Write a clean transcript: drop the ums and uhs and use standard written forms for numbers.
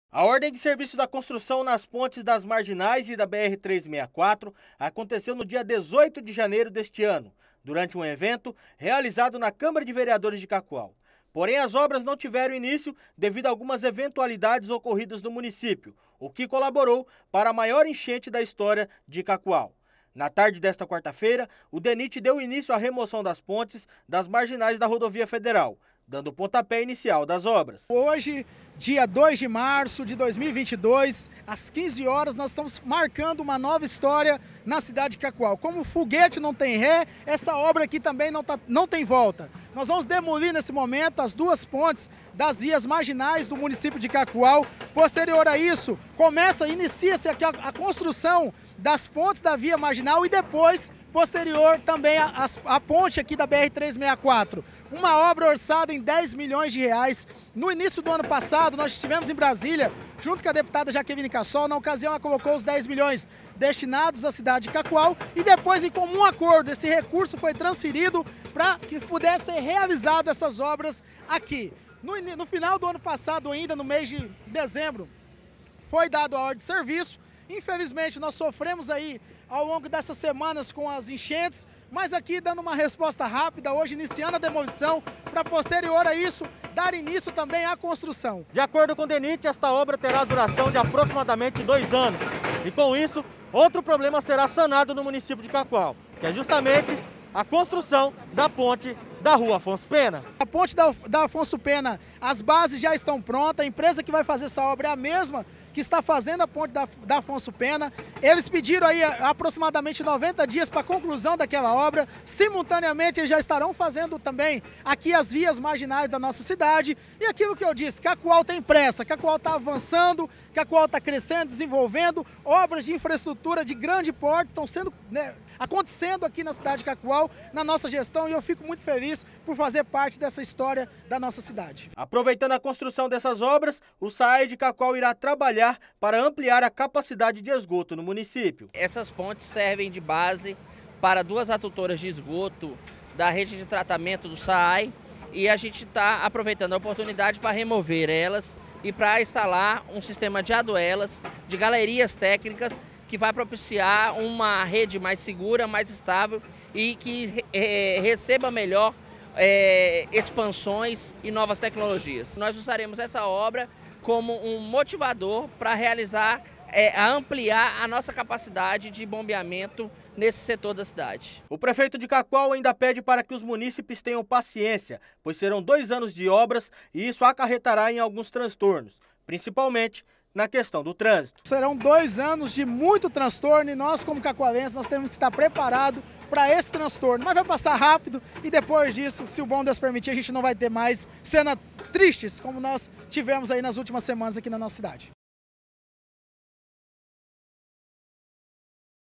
A ordem de serviço da construção nas pontes das Marginais e da BR-364 aconteceu no dia 18 de janeiro deste ano, durante um evento realizado na Câmara de Vereadores de Cacoal. Porém, as obras não tiveram início devido a algumas eventualidades ocorridas no município, o que colaborou para a maior enchente da história de Cacoal. Na tarde desta quarta-feira, o DENIT deu início à remoção das pontes das marginais da rodovia federal, dando o pontapé inicial das obras. Hoje, dia 2 de março de 2022, às 15 horas, nós estamos marcando uma nova história na cidade de Cacoal. Como o foguete não tem ré, essa obra aqui também não tem volta. Nós vamos demolir nesse momento as duas pontes das vias marginais do município de Cacoal. Posterior a isso, inicia-se aqui a construção das pontes da via marginal e depois, posterior também a ponte aqui da BR-364. Uma obra orçada em 10 milhões de reais. No início do ano passado, nós estivemos em Brasília, junto com a deputada Jaqueline Cassol. Na ocasião, ela colocou os 10 milhões destinados à cidade de Cacoal e depois, em comum acordo, esse recurso foi transferido para que pudesse ser realizado essas obras aqui. No final do ano passado, ainda no mês de dezembro, foi dado a ordem de serviço. Infelizmente, nós sofremos aí ao longo dessas semanas com as enchentes, mas aqui dando uma resposta rápida, hoje iniciando a demolição, para posterior a isso, dar início também à construção. De acordo com o DENIT, esta obra terá duração de aproximadamente 2 anos. E com isso, outro problema será sanado no município de Cacoal, que é justamente a construção da ponte da Rua Afonso Pena. A ponte da Afonso Pena, as bases já estão prontas, a empresa que vai fazer essa obra é a mesma que está fazendo a ponte da Afonso Pena. Eles pediram aí aproximadamente 90 dias para a conclusão daquela obra. Simultaneamente, eles já estarão fazendo também aqui as vias marginais da nossa cidade. E aquilo que eu disse, Cacoal tem pressa, Cacoal está avançando, Cacoal está crescendo, desenvolvendo. Obras de infraestrutura de grande porte estão sendo, acontecendo aqui na cidade de Cacoal, na nossa gestão, e eu fico muito feliz por fazer parte dessa história da nossa cidade. Aproveitando a construção dessas obras, o SAAI de Cacoal irá trabalhar para ampliar a capacidade de esgoto no município. Essas pontes servem de base para 2 adutoras de esgoto da rede de tratamento do SAAI e a gente está aproveitando a oportunidade para remover elas e para instalar um sistema de aduelas, de galerias técnicas que vai propiciar uma rede mais segura, mais estável e que receba melhor expansões e novas tecnologias. Nós usaremos essa obra como um motivador para realizar, ampliar a nossa capacidade de bombeamento nesse setor da cidade. O prefeito de Cacoal ainda pede para que os munícipes tenham paciência, pois serão 2 anos de obras e isso acarretará em alguns transtornos, principalmente na questão do trânsito. Serão 2 anos de muito transtorno e nós, como cacoalenses, nós temos que estar preparados para esse transtorno. Mas vai passar rápido e depois disso, se o bom Deus permitir, a gente não vai ter mais cenas tristes como nós tivemos aí nas últimas semanas aqui na nossa cidade.